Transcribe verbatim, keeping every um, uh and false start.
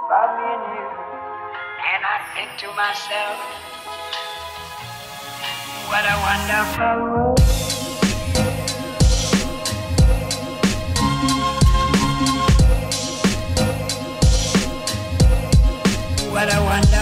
about me and you. And I think to myself, what a wonderful world. What a wonderful